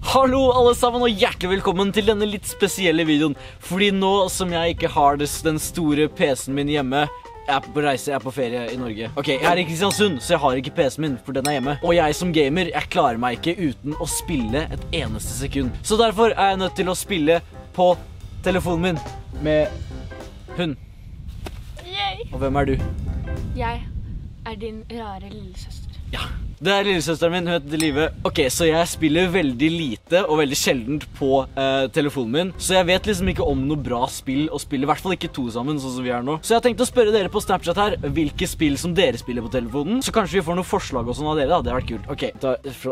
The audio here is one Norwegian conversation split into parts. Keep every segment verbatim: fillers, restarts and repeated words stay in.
Hallo alle sammen og hjertelig velkommen til denne litt spesielle videoen. Fordi nå som jeg ikke har den store P C-en min hjemme, jeg er på reise, jeg er på ferie i Norge. Ok, jeg er i Kristiansund, så jeg har ikke P C-en min, for den er hjemme. Og jeg som gamer, jeg klarer meg ikke uten å spille et eneste sekund. Så derfor er jeg nødt til å spille på telefonen min med hund. Yay. Og hvem er du? Jeg er din rare lillesøster. Ja, det er lillesøsteren min, hun heter Live. Ok, så jeg spiller veldig lite og veldig sjeldent på eh, telefonen min. Så jeg vet liksom ikke om noe bra spill å spille, i hvert fall ikke to sammen, sånn som vi er nå. Så jeg tenkte å spørre dere på Snapchat her, hvilke spill som dere spiller på telefonen. Så kanskje vi får noen forslag og sånn av dere da, det har vært kult. Ok, da... Fra...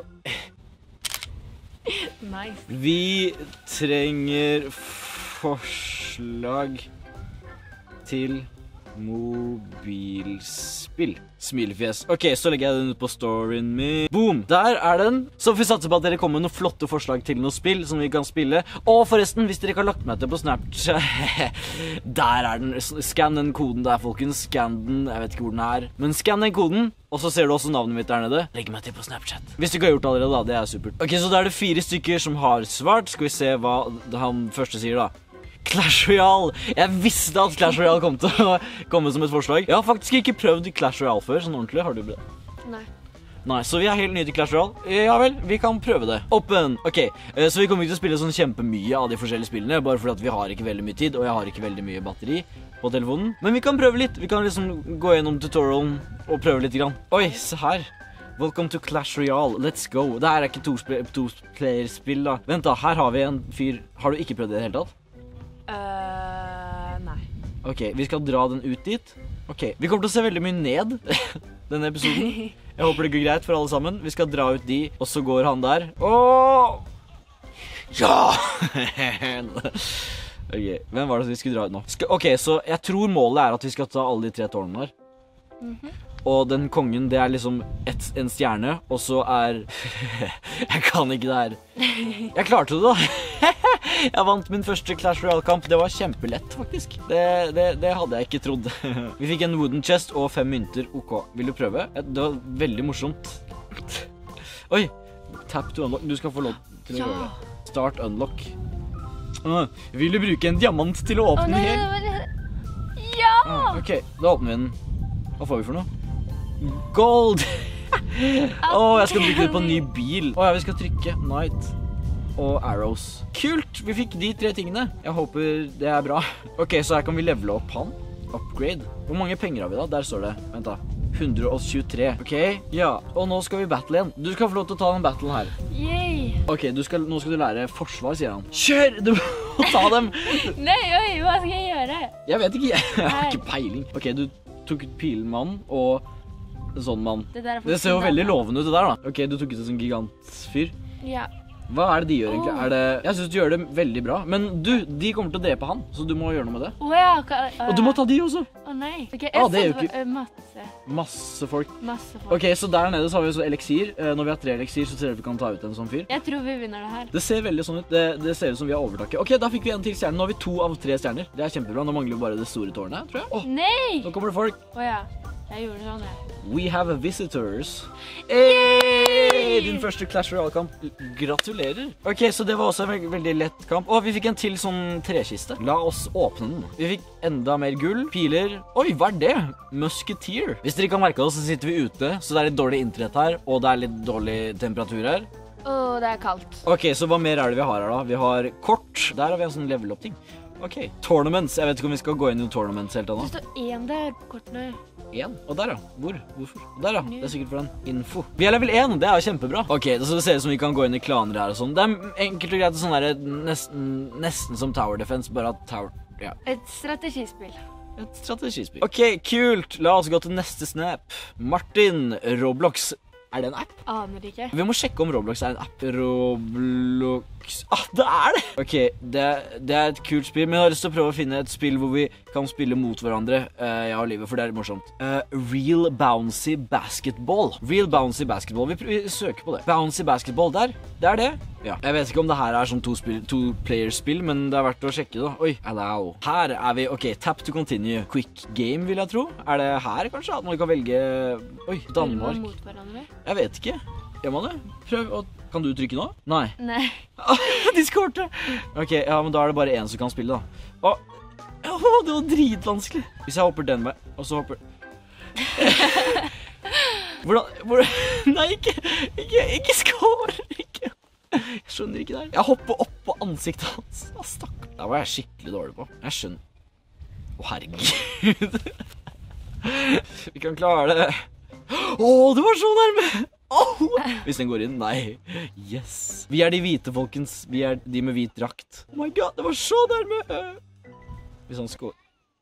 Nice. Vi trenger forslag til mobilspill. Smilefjes. Ok, så legger jeg den ut på storyen min. Boom! Der er den. Så får vi satse på at dere kommer med noen flotte forslag til noen spill som vi kan spille. Og forresten, hvis dere ikke har lagt meg til på Snapchat der er den. Scan den koden der, folkens. Scan den. Jeg vet ikke hvor den er. Men scan den koden. Og så ser du også navnet mitt der nede. Legg meg til på Snapchat. Hvis du ikke har gjort det allerede da, det er supert. Ok, så da er det fire stykker som har svart. Skal vi se hva han første sier da. Clash Royale. Jeg visste at Clash Royale kom til å komme som et forslag. Jeg har faktisk ikke prøvd Clash Royale før, sånn ordentlig. Har du det? Nei. Nei, så vi er helt nye til Clash Royale. Ja vel, vi kan prøve det. Open. Ok, så vi kommer ikke til å spille sånn kjempemye av de forskjellige spillene, bare fordi at vi har ikke veldig mye tid, og jeg har ikke veldig mye batteri på telefonen. Men vi kan prøve litt. Vi kan liksom gå gjennom tutorialen og prøve litt grann. Oi, se her. Welcome to Clash Royale, let's go. Det her er ikke to-player-spill da. Vent da, her har vi en fyr. Har du ikke prøvd det i det hele tatt? Uh, nei. Ok, vi skal dra den ut dit. Ok, vi kommer til å se veldig mye ned denne episoden. Jeg håper det går greit for alle sammen. Vi skal dra ut de, og så går han der. Åh! Ja! Ok, hvem var det vi skulle dra ut nå? Skal, ok, så jeg tror målet er at vi skal ta alle de tre tårnene her. Mhm. Og den kongen, det er liksom et, en stjerne, og så er... Jeg kan ikke det her. Jeg klarte det da. Jeg vant min første Clash Royale-kamp. Det var kjempelett, faktisk. Det, det, det hadde jeg ikke trodd. Vi fikk en wooden chest og fem mynter. Ok, vil du prøve? Det var veldig morsomt. Oi, tap to unlock. Du skal få lov til å Ja. gjøre det. Start unlock. Uh, vil du bruke en diamant til å Å åpne nei, den det her? var det. Ja! Ah, ok, da åpner vi den. Hva får vi for noe? Gold! Åh, jeg skal bruke det på en ny bil. Åh ja, vi skal trykke Night og Arrows. Kult! Vi fikk de tre tingene. Jeg håper det er bra. Ok, så her kan vi levele opp han. Upgrade. Hvor mange penger har vi da? Der står det. Vent da. hundre og tjuetre. Ok, ja. Og nå skal vi battle igjen. Du skal få lov til å ta den battlen her. Yay! Ok, du skal, nå skal du lære forsvar, sier han. Kjør! Du må ta dem! Nei, oi, hva skal jeg gjøre? Jeg vet ikke, jeg har Nei. ikke peiling. Ok, du tok ut pilmann og en sånn mann. Det, der er for Det ser jo siden. veldig lovende ut det der da. Ok, du tok ut en sånn gigantfyr. Ja. Hva er det de gjør egentlig? Åh. Er det... Jeg synes du gjør det veldig bra. Men du, de kommer til å drepe han, så du må gjøre noe med det. Å ja, ka- å, Og du må ta de også. Å nei. Ok, jeg Ah, det er jo setter ikke- på, uh, masse, Masse folk. masse folk. Ok, så der nede så har vi så eliksir. Eh, Når vi har tre eliksir, så ser vi at vi kan ta ut en sånn fyr. Jeg tror vi vinner det her. Det ser veldig sånn ut. Det, det ser ut som vi har overtaket. Ok, da fikk vi en til stjerne. Nå har vi to av tre stjerner. Det er kjempebra. Nå mangler vi bare det store tårnet, tror jeg. Åh, Nei! nå kommer det folk. Å ja, jeg gjorde sånn jeg. We have a visitors. Hey, din første Clash Royale-kamp. Gratulerer. Ok, så det var også en veld veldig lett kamp. Å, vi fikk en til sånn trekiste. La oss åpne den. Vi fikk enda mer gull. Piler. Oi, hva er det? Musketeer. Hvis dere ikke har merket oss, så sitter vi ute, så det er litt dårlig internett her, og det er litt dårlig temperatur her. Å, det er kaldt. Ok, så hva mer er det vi har her da? Vi har kort. Der har vi en sånn level up ting. Ok, tournaments. Jeg vet ikke om vi skal gå inn i tournaments helt ennå. Det står én der på kortene. En? Og der ja. Hvor? Hvorfor? Og der ja. Det er sikkert for den info. Vi er level en, det er jo kjempebra. Ok, så det ser ut som vi kan gå inn i klaner her og sånn. Det er enkelt og greit sånn der, nesten, nesten som Tower Defense, bare at Tower, ja. Et strategispill. Et strategispill. Ok, kult. La oss gå til neste snap. Martin, Roblox. Er det en app? Aner ikke. Vi må sjekke om Roblox er en app. Roblox... Ah, det er det! Ok, det, det er et kult spill, men jeg har lyst til å prøve å finne et spill hvor vi kan spille mot hverandre, uh, jeg og livet, for det er litt morsomt. Uh, Real Bouncy Basketball. Real Bouncy Basketball. Vi, vi søker på det. Bouncy Basketball der. Det er det. Ja. Jeg vet ikke om det her er sånn to-player-spill, men det er verdt å sjekke da. Oi, allow. Her er vi, ok, tap to continue. Quick game, vil jeg tro. Er det her kanskje? At man kan velge... Oi, Danmark. Mot hverandre. Jeg vet ikke. Gjør man det? Prøv, og kan du trykke nå? Nei. Nei. Discord! Ok, ja, men da er det bare en som kan spille, da. Å, å, det var dritvanskelig. Hvis jeg hopper den veien, og så hopper... Hvordan, hvordan... Nei, ikke, ikke, ikke skår, ikke. Jeg skjønner ikke det her. Jeg hopper opp på ansiktet hans. Å, stakkar. Det var jeg skikkelig dårlig på. Jeg skjønner. Å, herregud. Vi kan klare det. Å, det var så nærme. Oh! Hvis den går inn, nei. Yes. Vi er de hvite, folkens. Vi er de med hvit drakt. Oh my god, det var så nærme. Hvis han skår...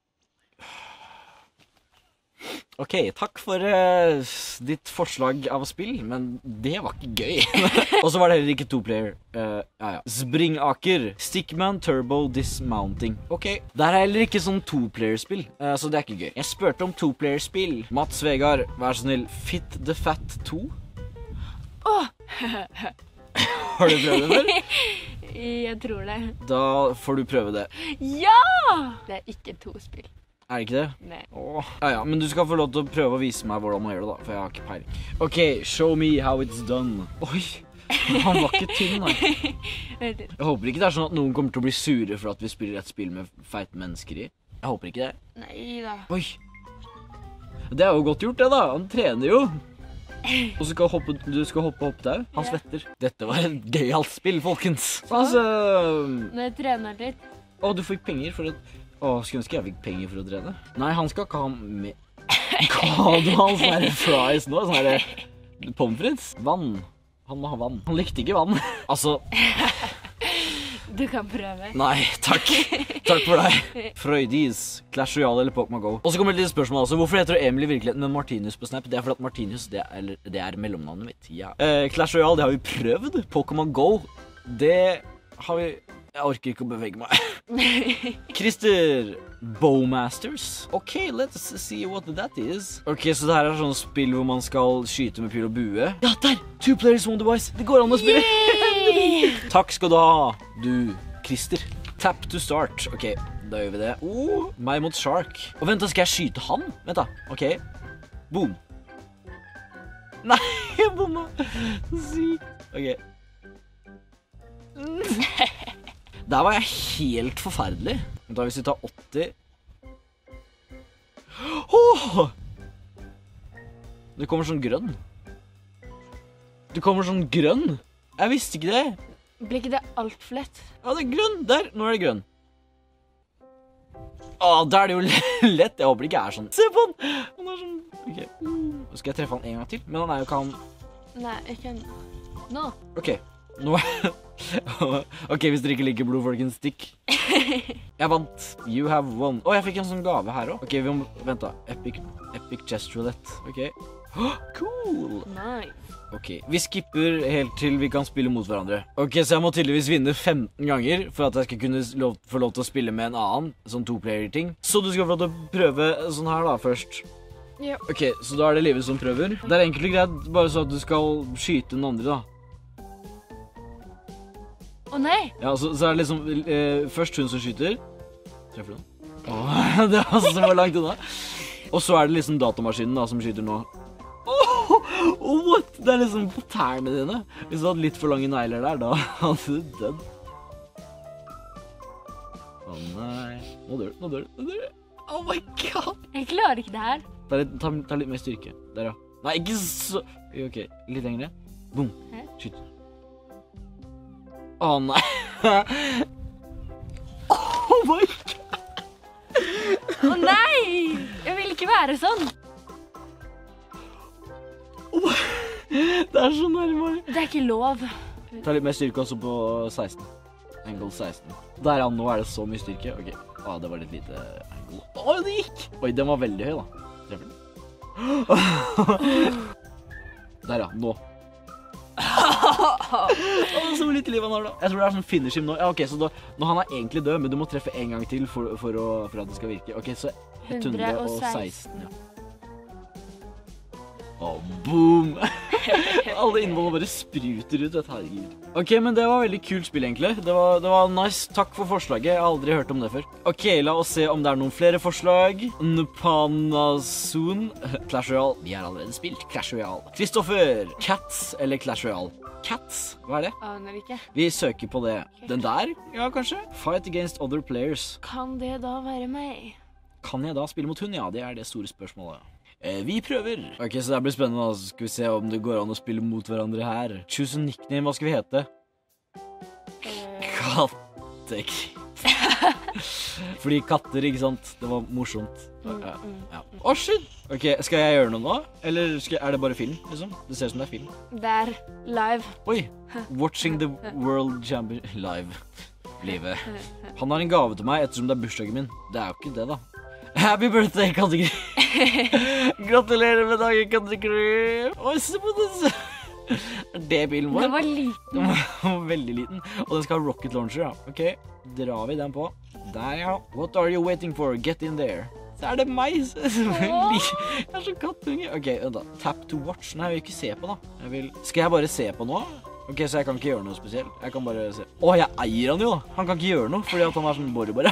Ok, takk for uh, ditt forslag av spill, men det var ikke gøy. Og så var det heller ikke to-player. Uh, ja, ja. Springaker, Stickman, Turbo, Dismounting. Ok, det er heller ikke sånn to-player-spill, uh, så det er ikke gøy. Jeg spurte om to-player-spill. Mats Vegard, vær så snill. Fit the Fat to? Åh! Har du prøvd det før? Jeg tror det. Da får du prøve det. Ja! Det er ikke to spill. Er det ikke det? Nei. Åh. Ja, ja, men du skal få lov til å prøve å vise meg hvordan man gjør det da, for jeg har ikke peiling. Ok, show me how it's done. Oi, han var ikke tynn, nei. Jeg håper ikke det er sånn at noen kommer til å bli sure for at vi spiller et spill med feite mennesker i. Jeg håper ikke det. Nei da. Oi. Det er jo godt gjort det da, han trener jo. Og så skal hoppe, du skal hoppe opp der. Han svetter. Dette var et gøyalt spill, folkens. Altså... Når jeg trener litt. Å, du fikk penger for et... Å, skulle ønske jeg fikk penger for å trene. Nei, han skal ikke ha med... Hva du har sånne her fries nå? Sånne her pommes frites? Vann. Han må ha vann. Han likte ikke vann. Altså... Du kan prøve. Nei, takk. Takk for deg. Frøydis, Clash Royale eller Pokémon Go. Og så kommer et lite spørsmål også. Hvorfor heter du Emil i virkeligheten med Martinus på Snap? Det er fordi at Martinus, det er, det er mellomnavnet mitt. Ja. Eh, Clash Royale, det har vi prøvd. Pokémon Go, det har vi... Jeg orker ikke å bevege meg. Christer, Bowmasters. Ok, let's see what that is. Ok, så det her er sånn spill hvor man skal skyte med pil og bue. Ja, der! Two players, one device. Det går an å spille. Takk skal du ha, du, Christer. Tap to start. Ok, da gjør vi det. Oh, meg mot Shark. Og vent da, skal jeg skyte han? Vent da, ok. Boom. Nei, jeg bomma. Sykt. Ok. Der var jeg helt forferdelig. Da hvis vi tar åtti. Åh! Det kommer sånn grønn. Det kommer sånn grønn. Jeg visste ikke det. Blir ikke det alt for lett? Ja, det er grønn. Der, nå er det grønn. Åh, da er det jo lett. Jeg håper det ikke er sånn. Se på han! Han er sånn... Ok. Nå skal jeg treffe han en gang til. Men han er jo ikke han... Nei, ikke ennå. Nå. Ok, nå er... Ok, hvis dere ikke liker blod, folkens, stikk. Jeg vant. You have won. Åh, jeg fikk en sånn gave her også. Ok, vi må... Vent da. Epic, epic chest roulette. Ok. Oh, cool. Nice. Ok, vi skipper helt til vi kan spille mot hverandre. Ok, så jeg må tydeligvis vinne femten ganger for at jeg skal kunne lov, få lov til å spille med en annen, sånn to-player-ting. Så du skal få lov til å prøve sånn her da, først. Ja. Ok, så da er det Live som prøver. Det er enkelt og greit, bare så at du skal skyte den andre da. Å nei! Ja, så, så er det liksom eh, først hun som skyter. Treffer du den? Åh, det var så så langt unna. Og så er det liksom datamaskinen da som skyter nå. Åh, oh, what? Det er liksom på tærne dine. Hvis du hadde litt for lange negler der, da hadde du dødd. Åh nei. Nå dør du, nå dør du, nå dør du. Oh my god. Jeg klarer ikke det her. Ta litt, ta, ta litt mer styrke. Der ja. Nei, ikke så... Ok, litt lengre. Boom. Hæ? Skyt. Åh nei. Oh my god. Å nei! Jeg vil ikke være sånn. Oh, det er så nærmere. Det er ikke lov. Ta litt mer styrke også på seksten. Angle seksten. Der ja, nå er det så mye styrke. Ok. Ah, det var litt lite angle. Åh, det gikk! Oi, den var veldig høy da. Treffer den. Der ja, nå. Åh, så lite liv han har da. Jeg tror det er sånn finish him nå. Ja, ok, så da, nå han er egentlig død, men du må treffe en gang til for, for, å, for at det skal virke. Ok, så hundre og seksten. Ja. Og boom! Alle innholdet bare spruter ut, vet herregud. Ok, men det var veldig kult spill egentlig. Det var, det var nice. Takk for forslaget. Jeg har aldri hørt om det før. Ok, la oss se om det er noen flere forslag. Npanasun. Clash Royale. Vi har allerede spilt Clash Royale. Kristoffer. Cats eller Clash Royale? Cats? Hva er det? Aner ikke. Vi søker på det. Den der? Ja, kanskje? Fight against other players. Kan det da være meg? Kan jeg da spille mot hun? Ja, det er det store spørsmålet. Eh, vi prøver. Ok, så det blir spennende. Da. Skal vi se om det går an å spille mot hverandre her. Choose a nickname. Hva skal vi hete? Uh... Kattek. Fordi katter, ikke sant? Det var morsomt. Mm, Ja. mm, Ja. mm. Å, shit! Ok, skal jeg gjøre noe nå? Eller skal, er det bare film, liksom? Det ser ut som det er film. Det er live. Oi! Watching the World Champion live. Livet. Han har en gave til meg ettersom det er bursdagen min. Det er jo ikke det, da. Happy birthday, Kategori! Gratulerer med dagen, Kategori! Oi, se på det! Er det bilen vår? Den var liten. Den var veldig liten. Og den skal ha rocket launcher, ja. Ok, drar vi den på. Der, ja. What are you waiting for? Get in there. Så er det meg. Jeg er så kattunge. Ok, vent da. Tap to watch. Nei, jeg vil ikke se på da. Jeg vil... Skal jeg bare se på nå? Ok, så jeg kan ikke gjøre noe spesielt. Jeg kan bare se. Åh, jeg eier han jo da. Han kan ikke gjøre noe, fordi at han er sånn borre bare.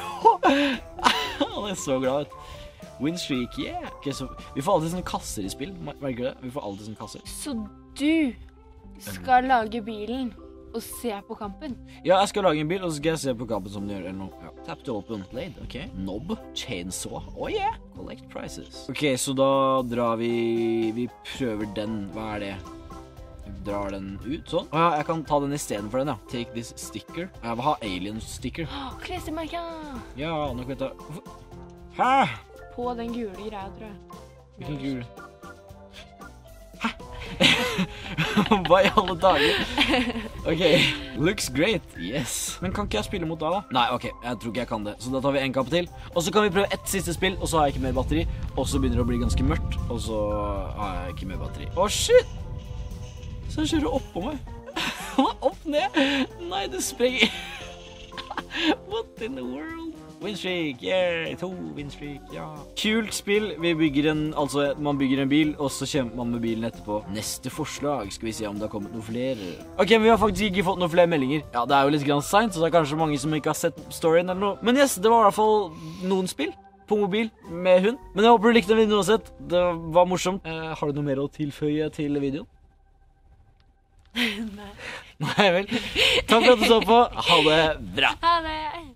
Han er så glad ut. Win streak, yeah. Ok, så vi får alltid sånne kasser i spill. Merker du det? Vi får alltid sånne kasser. Så du skal lage bilen og se på kampen? Ja, jeg skal lage en bil, og så skal jeg se på kampen som den gjør, eller noe. Ja. Tap to open, blade, ok. Knob, chainsaw, oh yeah. Collect prices. Ok, så da drar vi, vi prøver den, hva er det? Vi drar den ut, sånn. Å ja, jeg kan ta den i stedet for den, ja. Take this sticker. Jeg vil ha alien sticker. Åh, klesmerker! Ja, nå kan vi ta... Hæ? På den gule greia, tror jeg. Hvilken gul? Hæ? Hva i alle dager? Ok, looks great, yes. Men kan ikke jeg spille mot deg da? Nei, ok, jeg tror ikke jeg kan det. Så da tar vi en kamp til. Og så kan vi prøve ett siste spill, og så har jeg ikke mer batteri. Og så begynner det å bli ganske mørkt, og så har jeg ikke mer batteri. Åh, shit! Så han kjører opp på meg. Han er opp ned. Nei, det sprenger. What in the world? Windstreak, yeah, to windstreak, ja. Kult spill. Vi bygger en, altså man bygger en bil, og så kjemper man med bilen etterpå. Neste forslag, skal vi se om det har kommet noen flere. Ok, men vi har faktisk ikke fått noen flere meldinger. Ja, det er jo litt grann sent, så det er kanskje mange som ikke har sett storyen eller noe. Men yes, det var i hvert fall noen spill på mobil med hund. Men jeg håper du likte den videoen uansett. Det var morsomt. Eh, har du noe mer å tilføye til videoen? Nei. Nei vel. Takk for at du så på. Ha det bra. Ha det!